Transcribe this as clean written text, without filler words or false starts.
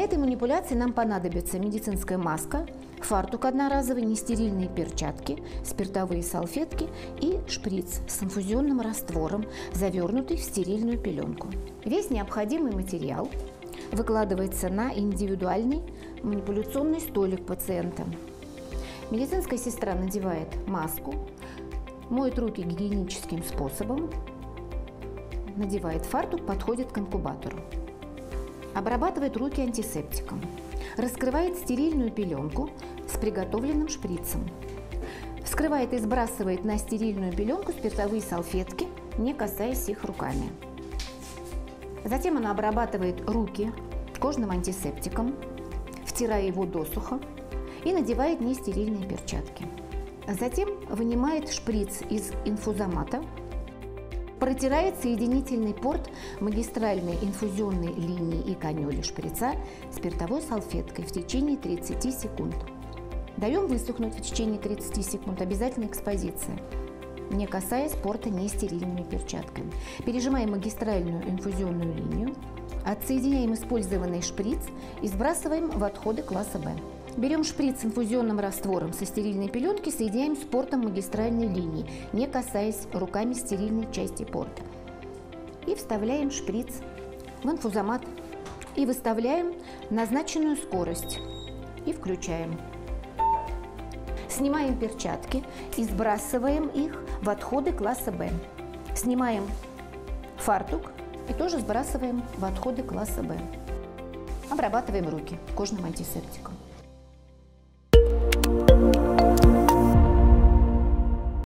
этой манипуляции нам понадобится медицинская маска, фартук одноразовый, нестерильные перчатки, спиртовые салфетки и шприц с инфузионным раствором, завернутый в стерильную пеленку. Весь необходимый материал выкладывается на индивидуальный манипуляционный столик пациента. Медицинская сестра надевает маску, моет руки гигиеническим способом, надевает фартук, подходит к инкубатору. Обрабатывает руки антисептиком. Раскрывает стерильную пеленку с приготовленным шприцем. Вскрывает и сбрасывает на стерильную пеленку спиртовые салфетки, не касаясь их руками. Затем она обрабатывает руки кожным антисептиком, втирая его досуха, и надевает нестерильные перчатки. Затем вынимает шприц из инфузомата, протирает соединительный порт магистральной инфузионной линии и канюли шприца спиртовой салфеткой в течение 30 секунд. Даем высохнуть в течение 30 секунд, обязательно экспозиция, не касаясь порта нестерильными перчатками. Пережимаем магистральную инфузионную линию, отсоединяем использованный шприц и сбрасываем в отходы класса Б. Берем шприц с инфузионным раствором со стерильной пеленки, соединяем с портом магистральной линии, не касаясь руками стерильной части порта. И вставляем шприц в инфузомат и выставляем назначенную скорость и включаем. Снимаем перчатки и сбрасываем их в отходы класса Б. Снимаем фартук и тоже сбрасываем в отходы класса Б. Обрабатываем руки кожным антисептиком.